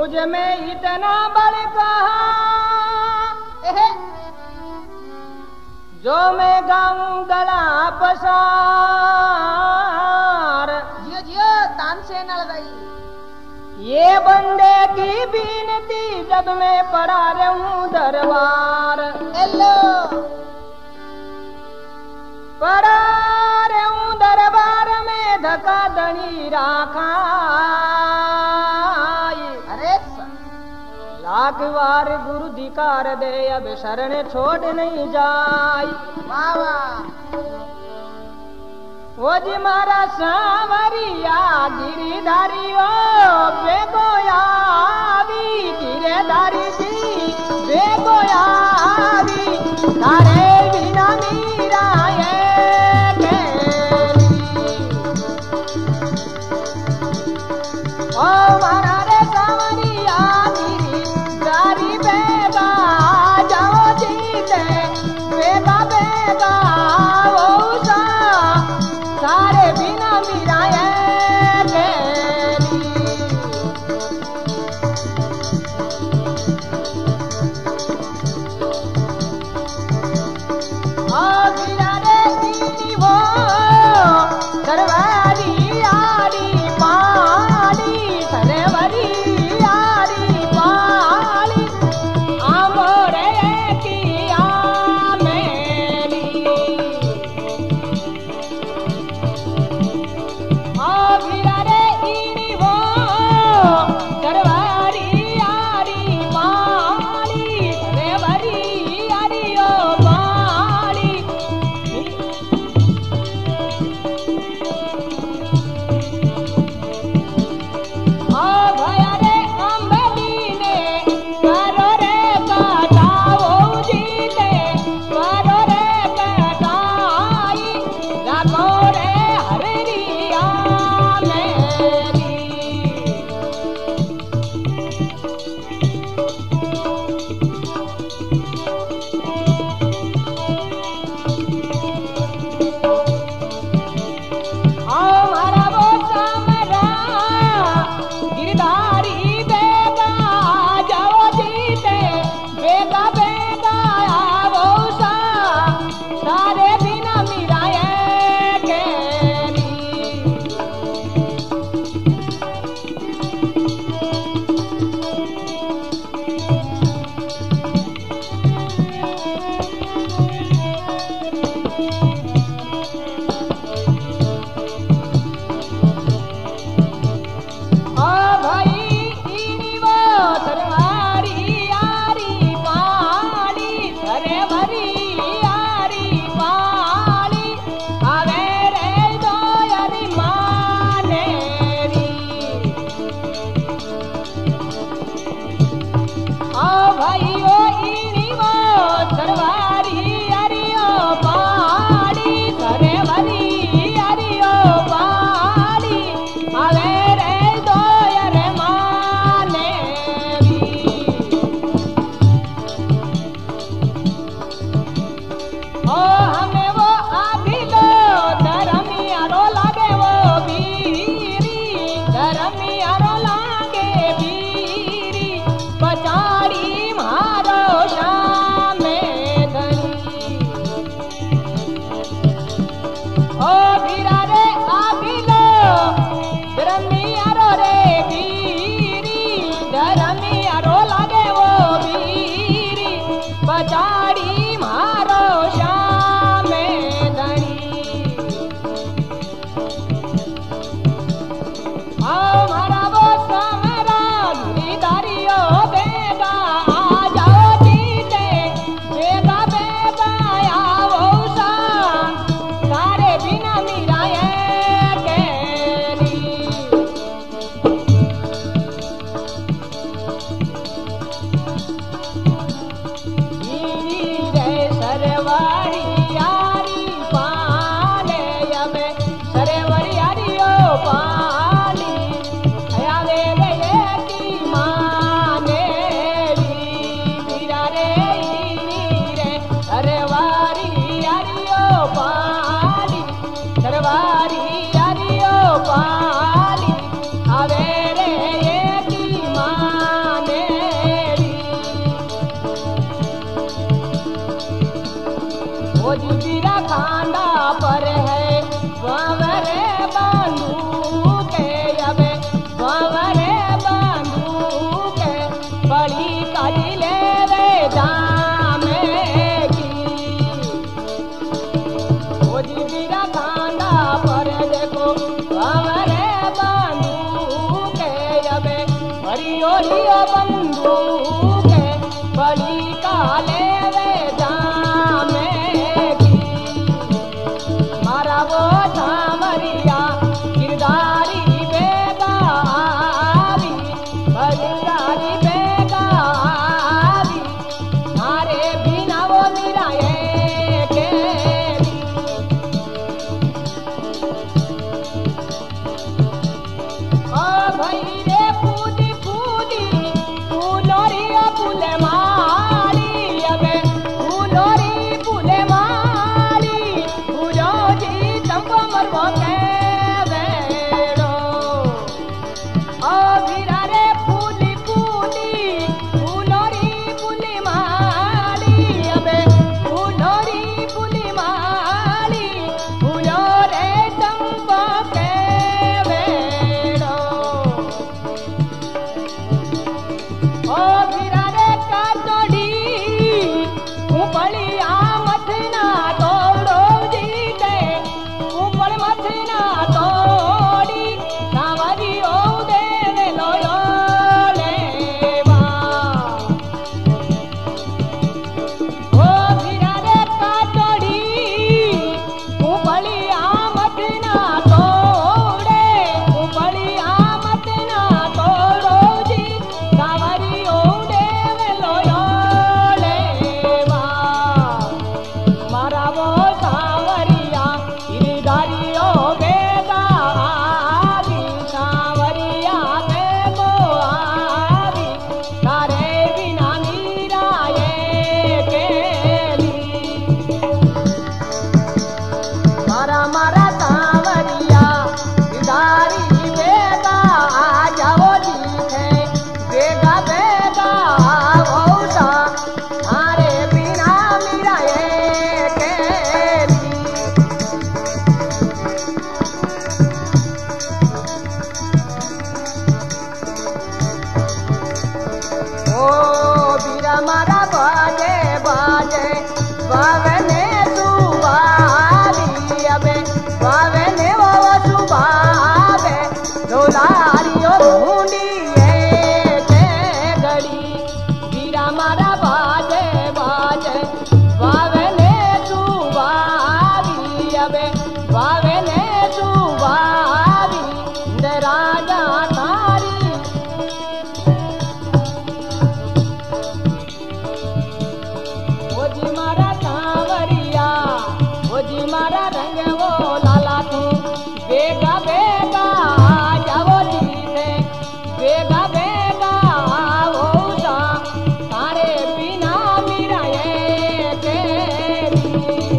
मुझ में इतना बल कहा जो मैं गाऊं गला पसार। जियो जियो तान से नल गई। ये बंदे की बीनती जब मैं पड़ा रहूं दरबार। हेलो पड़ा रहूं दरबार में धका धनी राखा। अरे लाख बार गुरु धिकार दे अब शरण छोड़ नहीं जाई। वाह वाह वो जी मारा सांवरिया गिरधारियो बेगोयावी गिरधारी जी बेगोयावी तारे बिना मीरा ये ओ मारा रे सांवरिया गिरधारी बेगा जाओ जीते बेगा बेगा ओ सारे बिना मीरा ये गेली। ओ गिरा रे गिरी वो सरवारी यारी पाली सरवरी यारी पाली आमोरे की आमेली। गिरा रे इनी वो सरवारी यारी पाली सरवरी यारी ओ पाली। भया रे अम्बली ने करो रे कटाओ जीते करो रे कटाई राखो रे हरिया मेरी। हमारा वो समरा गिरधारी बेगा जाओ जीते बेगा बेगा वो सारे बिना मीरा ये गेली। भाई इनी वो सरवारी यारी पाली सरवरी यारी पाली आवे रे दोयरी मानेरी। भाई ओ इनी वो सरवारी यारी ओ पाली सरवरी यारी ओ पाली आवे रे दोयर मानेरी। ओ हमें वो आभी लो धर्मियारो लागे वो बीरी धर्मियारो लागे बीरी पचाड़ी मारो शाम धनी। ओ भिरा रे आभी लो धर्मियारो रे बीरी धर्मियारो लागे वो बीरी पचाड़ी मारो शाम धनी। हमारा वो समरा गिरधारियो बेगा आ जाओ जीते बेगा बेगा आओ सारे बिना मीरा ये गेली। रे सरवारी यारी पाले अब सरवरी यारी ओ पाली आवे रे की मानेरी। गिरा रे इनी रे सरवारी यारी ओ पाली सरवारी यारी ओ पाली आवे रे की माँ वो जी बीरा खांडा पर है बावरे बांधू के अबे बावरे बांधू के बड़ी काली ले रे जामे की वो जी बीरा खांडा पर देखो बावरे बांधू के अबे हरियो लियो बंधु के बड़ी काले रे जामे की मारा वो सावरिया गिरधारी बेगारी गिरधारी बेगारी मारे बिना वो मेरा के ओ भाई रे कूदी कूदी फूलोरी फूले माली अबे फूलोरी फूले माली फूलो जी चंपा मरवा के बेड़ो ओ भीरा रे फूली फूली फूलोरी फूली माली अबे फूलोरी फूली माली फूलो रे चंपा के बेड़ो ओ भीरा रे काटोड़ी उपलिया मथना तोड़ो जी दे उपल मथना तोड़ी सावरी ओ देवे लोयो लेवा ओ भीरा रे काटोड़ी उपलिया मथना तोड़े उपलिया मथना तोड़ो जी सावरी ओ देवे लोयो लेवा मारा वो सावरिया गिरधारियो बेगारी सावरिया देखो आरी तारे बिना मीरा ये केली मारा मारा सावरिया गिरधारी बेगा आ जाओ जी थे बेगा बेगा भौसा तारे बिना मीरा ये केली ओ बीरा मारा बाजे बाजे बावने सुबारी अबे बावने वो सुबावे डोलारियो ढूंढी के गड़ी बीरा मारा बाजे बाजे बावने सुबारी अबे बावने सुबारी दे राजा तारी वो जी मारा सावरिया वो जी मारा रंग वो लाला तू बेगा बेगा आ जाओ जी से बेगा बेगा आओ सा तारे बिना मीरा ये केली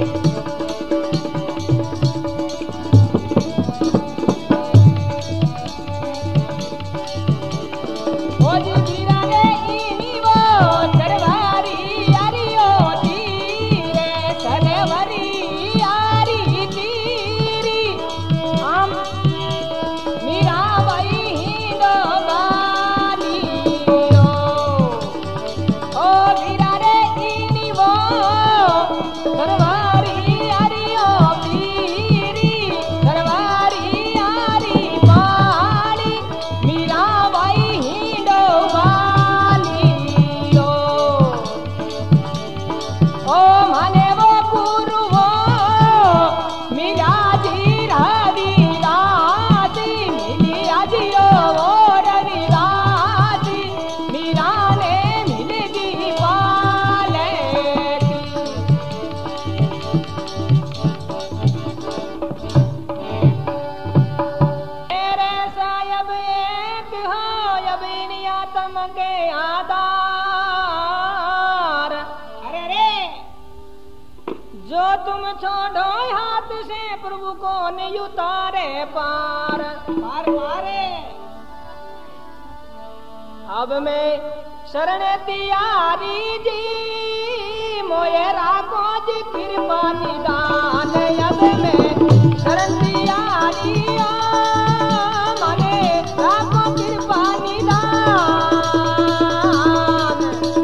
ओ जी बीरा रे इनी वो सरवारी आरियो तीरे सरवरी आरी तीरी हम मीरा बाई हिंदो गानी ओ बीरा रे इनी वो सरवारी आरियो तीरी सरवारी आरी पाली मीरा बाई हिंदो गालियो ओ माने वो गुरु वो मीरा जी रवि राती मिली आजियो वो रवि राती मीरा ने मिलगी पाले की तेरे सायब एक हो यबनिया तमके आधार अरे रे जो तुम छोड़ो हाथ से प्रभु को नहीं उतारे पार पार मारे अब मैं शरण तियारी जी मोये राखो जी कृपा निदान अब में शरण दिया लिया मने राखो कृपा निदान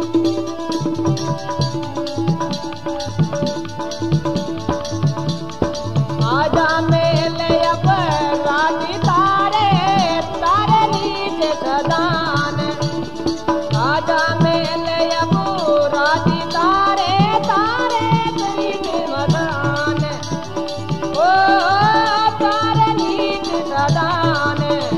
आजा मेले अपराधी तारे तारे नीचे सदान आजा मेले अपराधी तारे तारे नीचे मदान ओ तारे नीचे सदान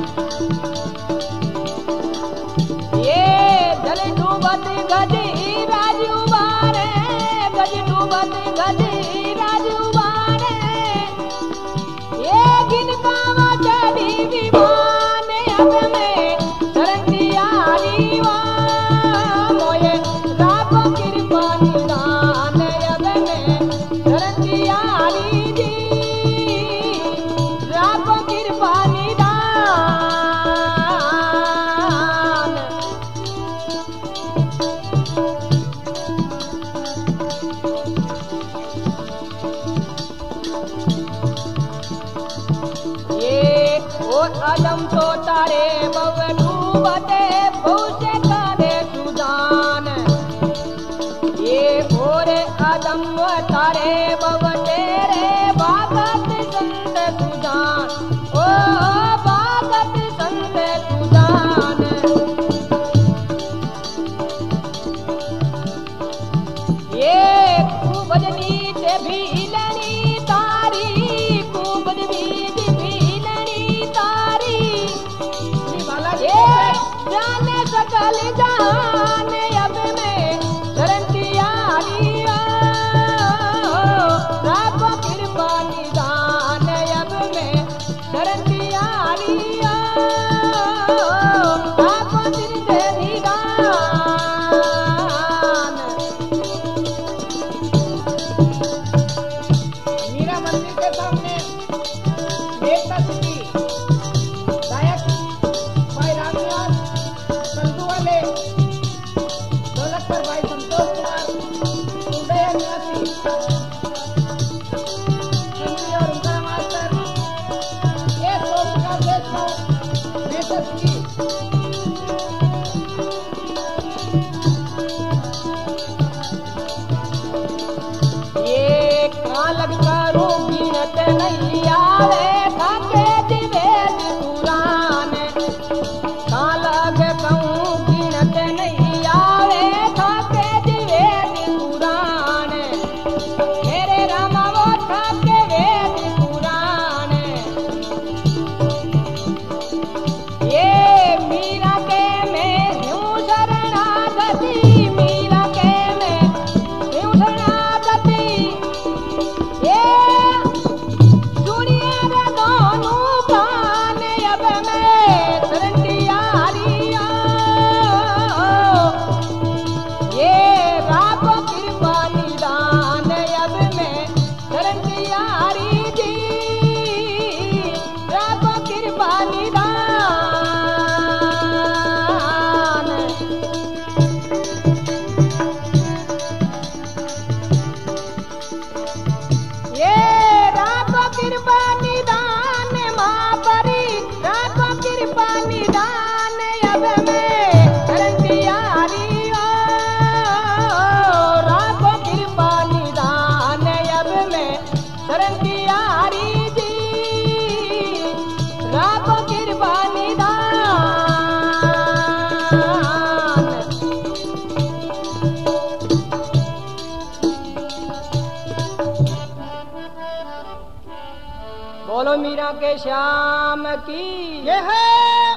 ये जल डूबत गदी राजू बारे गज डूबत गदी राजू बारे ये गिन पावा चढ़ी विमान अब में शरण दिया लीवा मोये राखो कृपा निदान अब में शरण दिया लीजी राखो कृपा निदान ये ओ अदम तो तारे बव डूबते बहुते कादे सुजान ये ओरे अदम तारे बव तेरे बागत संत सुजान ओ बागत संत सुजान ये खूब नीचे भीलनी तारी खूब बीज भीलनी तारी ये जाने सकल जान अब में शरण दिया लिया राखो कृपा निदान अब में शरण दिया लिया राखो कृपा निदान मीरा मंदिर के सामने देवता सिटी गायक भाई रामलाल संतू वाले दौलतपुर भाई संतोष कुमार उदय निवासी सुंदरी और उनका मास्टर ये सोम का देशमुख देवता सिटी ये कालक करो गिनत नहीं आवे थाके दिवे पुराण कालक कहूँ गिनत नहीं आवे थाके दिवे पुराण मेरे राम वो थाके वेद पुराण ये मीरा के में यूं शरणागति मीरा के में यूं शरणागति ये सुनिए रे दोनों कान अब में शरण दिया लिया ये राखो कृपा निदान अब में शरण दिया जी राखो कृपा निदान ये राखो कृपा निदान माँ परी राखो कृपा निदान अब में शरण दिया लिया राखो कृपा निदान अब में शरण दिया जी राखो कृपा निदान बोलो मीरा के श्याम की ये है